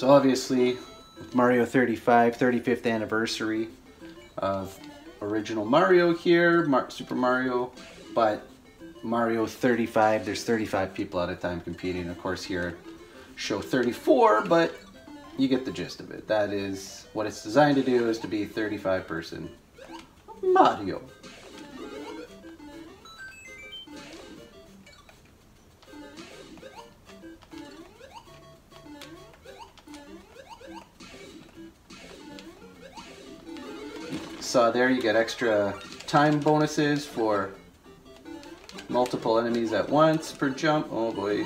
So obviously, with Mario 35, 35th anniversary of original Mario here, Super Mario, but Mario 35, there's 35 people at a time competing. Of course here, show 34, but you get the gist of it. That is what it's designed to do, is to be 35-person Mario. So there you get extra time bonuses for multiple enemies at once per jump. Oh boy.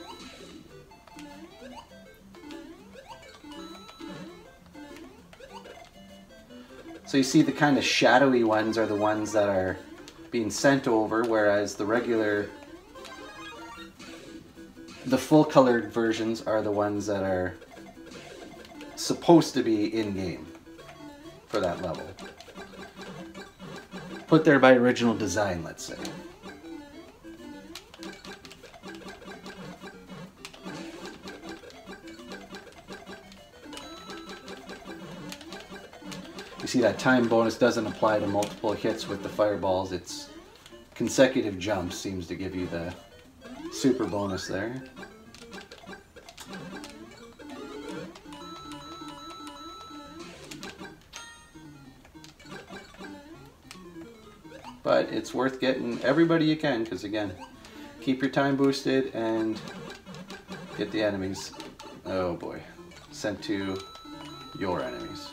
So you see the kind of shadowy ones are the ones that are being sent over, whereas the full colored versions are the ones that are supposed to be in-game for that level. Put there by original design, let's say. You see that time bonus doesn't apply to multiple hits with the fireballs. It's consecutive jumps seems to give you the super bonus there. But it's worth getting everybody you can, because again, keep your time boosted and get the enemies, oh boy, sent to your enemies.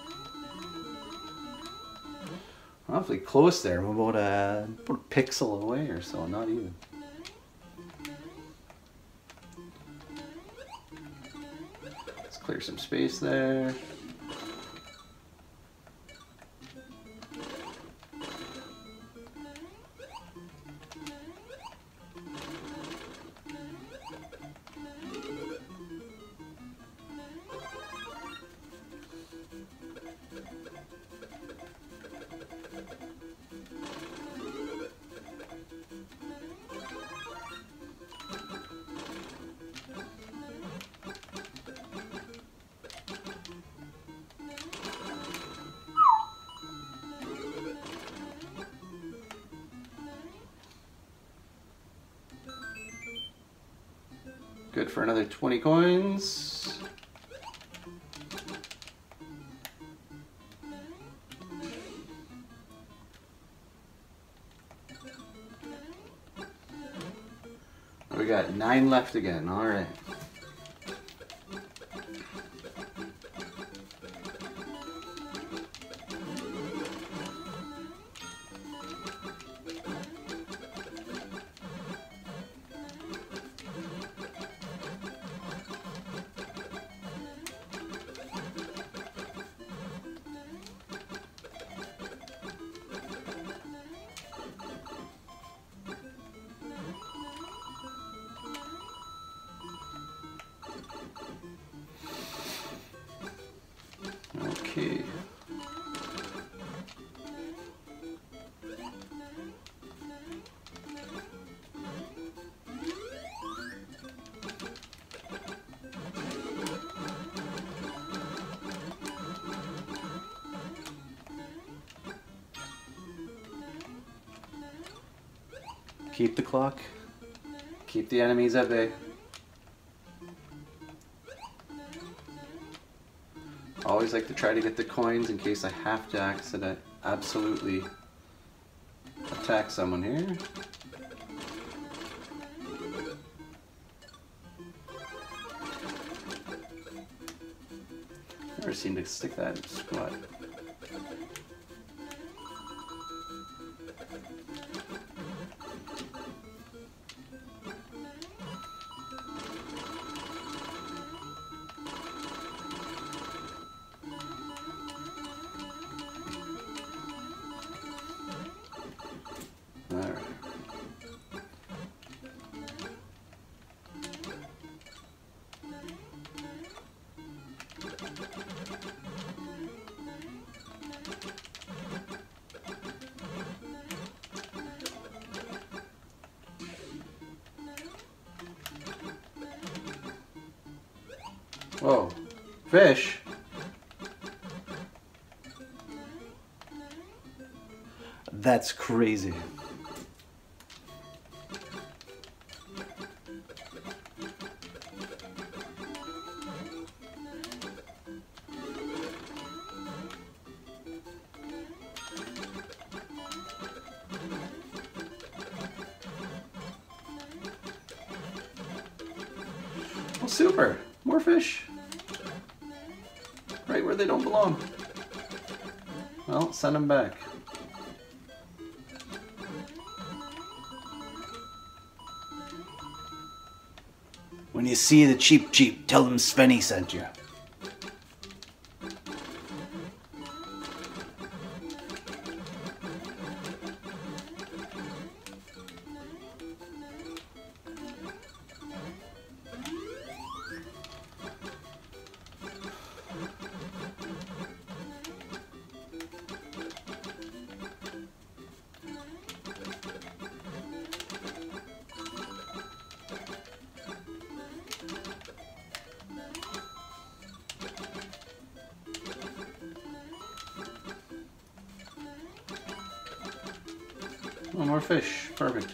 Awfully close there, about a pixel away or so, not even. Let's clear some space there. Good for another 20 coins. We got 9 left again, all right. Okay. Keep the clock. Keep the enemies at bay. Always like to try to get the coins in case I have to absolutely attack someone here. Never seem to stick that in squat. Whoa. Fish? That's crazy. Well, super. More fish. Right where they don't belong. Well, send them back. When you see the Cheep Cheep, tell them Svenny sent you. Oh, more fish. Perfect.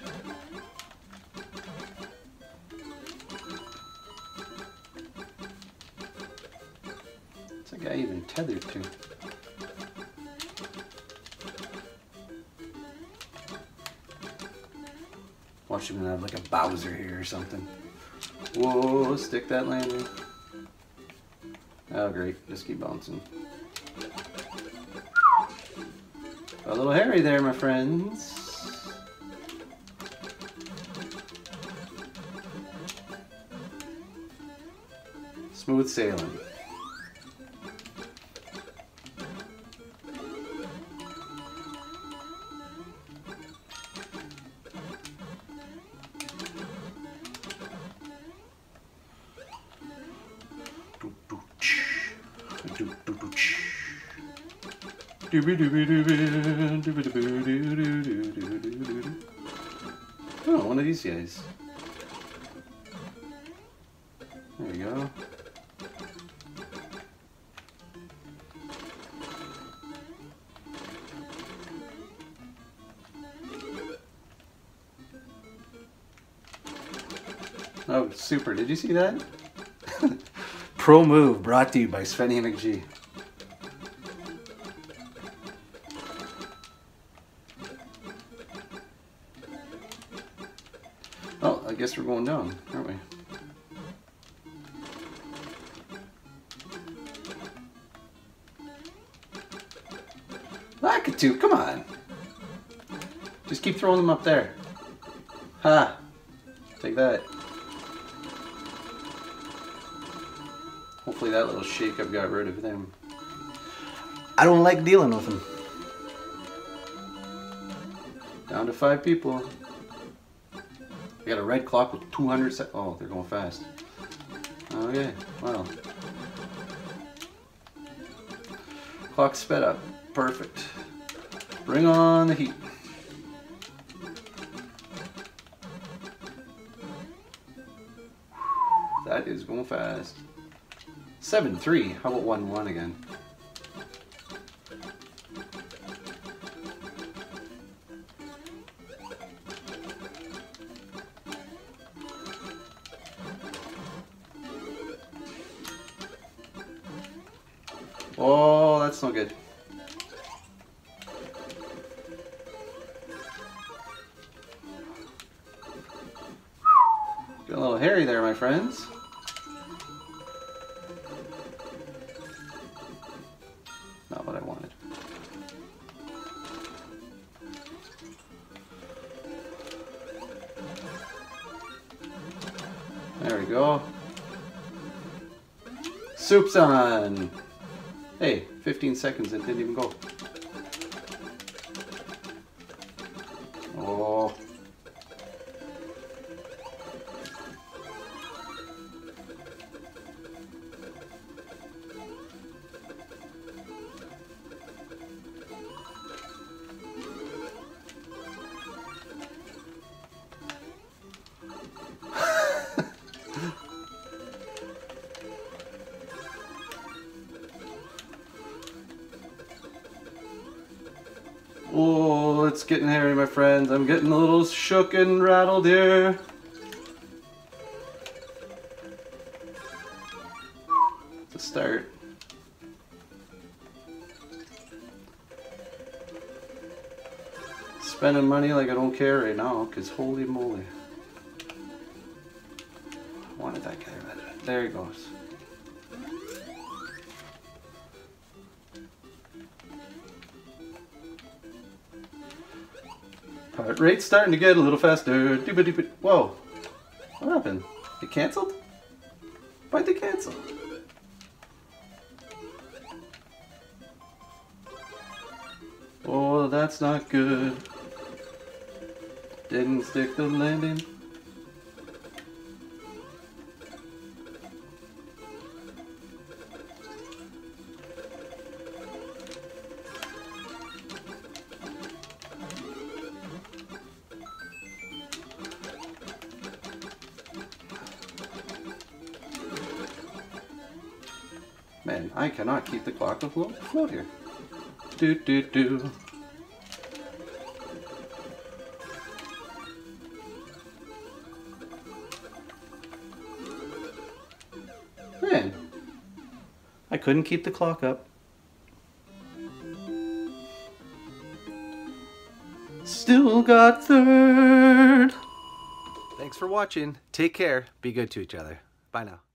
What's that guy even tethered to? Watch him have like a Bowser here or something. Whoa, stick that landing. Oh great, just keep bouncing. A little hairy there, my friends. Smooth sailing. Oh, one of these guys. There we go. Oh, super. Did you see that? Pro move brought to you by Svenny McG. Oh, I guess we're going down, aren't we? Lakitu, come on. Just keep throwing them up there. Ha! Take that. Hopefully that little shake-up got rid of them. I don't like dealing with them. Down to 5 people. I got a red clock with 200 seconds. Oh, they're going fast. Okay, wow. Clock sped up. Perfect. Bring on the heat. That is going fast. 7-3. How about 1-1 again? Oh, that's not good. Got a little hairy there, my friends. Not what I wanted. There we go. Soup's on. Hey, 15 seconds, it didn't even go. Oh. Oh, it's getting hairy, my friends. I'm getting a little shook and rattled here. To start. Spending money like I don't care right now, because holy moly. I wanted that guy right there. He goes. Heart rate's starting to get a little faster. Whoa. What happened? It canceled? Why'd they cancel? Oh, that's not good. Didn't stick the landing. Man, I cannot keep the clock afloat here. Do. Man, I couldn't keep the clock up. Still got third. Thanks for watching. Take care. Be good to each other. Bye now.